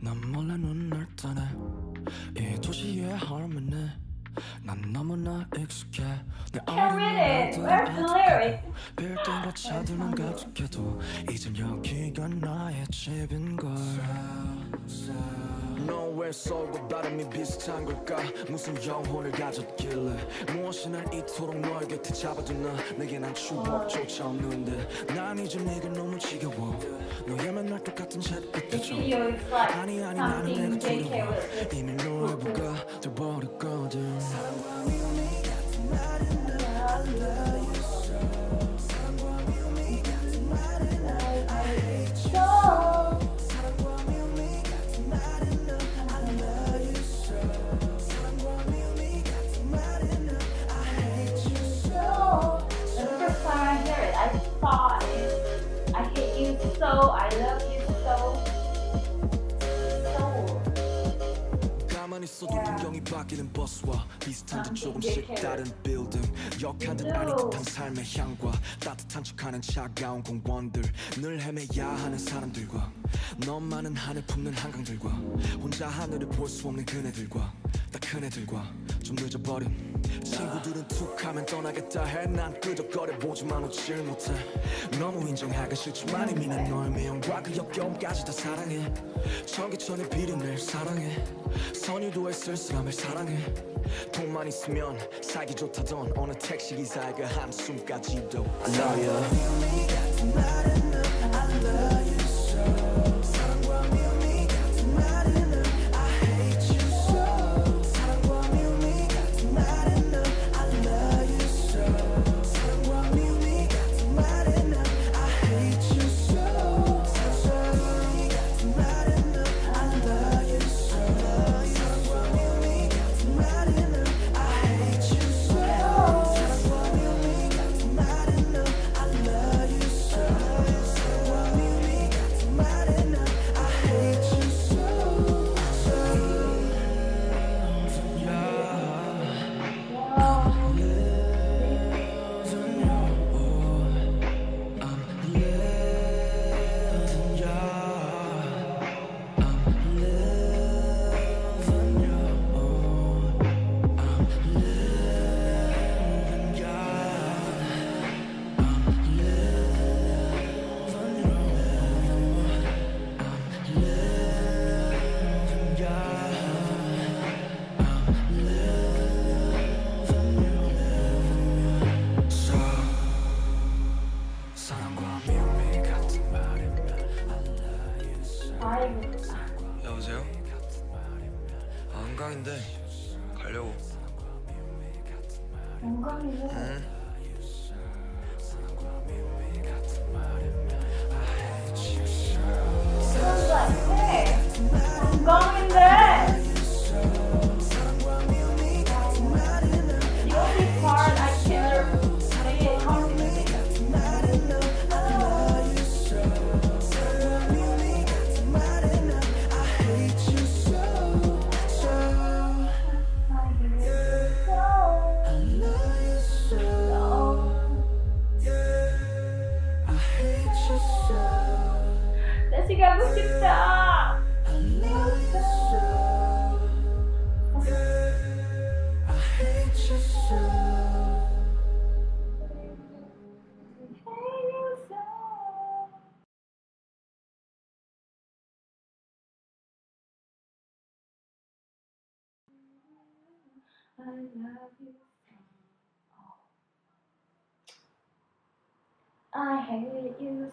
넌 몰래 눈을 떠네 이 도시의 harmony 난 너무나 익숙해 내 Can't read it. Where's the lyrics? 빌딩과 차들만 가득해도 이젠 여기가 나의 집인걸. 너왜 서울과 발음이 비슷한 걸까? 무슨 영혼을 가졌길래 무엇이 날 이토록 너의 곁에 잡아두나. 내게 난 추억조차 없는데 난 이제 네가 너무 지겨워. 너의 맨날 똑같은 잿빛에 아니 나는 내가 두려워. 이미 너의 부가 돼버렸거든. 사랑과 미움이 같은 말은 I love you so. 사랑과 미움이 같은 말은 I hate you so. 사랑과 미움이 같은 말은 I love you so. 사랑과 미움이 같은 말은 I hate you so. The first time I heard it, I thought it. I hate you so. I love you so. 가만히 있어도 풍경이 바뀌는 버스와 비슷한 듯 조금씩 다른 빌딩. 역한 듯 아닌 듯한 삶의 향과 따뜻한 척하는 차가운 공원들. 늘 헤매야 하는 사람들과 너만은 하늘 품는 한강들과 혼자 하늘을 볼 수 없는 그네들과 딱 그네들과 좀 늦어버린 친구들은 툭하면 떠나겠다 해. 난 끄덕거려보지만 웃질 못해. 너무 인정하기 싫지만 이미 난 너의 미움과 그 역겨움까지 다 사랑해. 전기천의 비린내를 사랑해. 선유도의 쓸쓸함을 사랑해. 돈만 있으면 살기 좋다던 어느 택시기사의 그 한숨까지도 I love you. 미움이 같은 말은 I love you so. 사랑과 미움이 같은 말은 I hate you so. 사랑과 미움이 같은 말은 I love you so. 사랑과 미움이 같은 말은 I hate you so. 사랑과 미움이 같은 말은 I love you so. 사랑과 미움이 같은 말은 I hate you so. 사랑과 미움이 같은 말은 I love you so. 사랑과 미움이 같은 말은 I hate you so. 여보세요? 한강인데 가려고. 건강이요? 응. 건강인데. The only part I can't say it confidently. 다시 가고 싶다. I love you. I hate you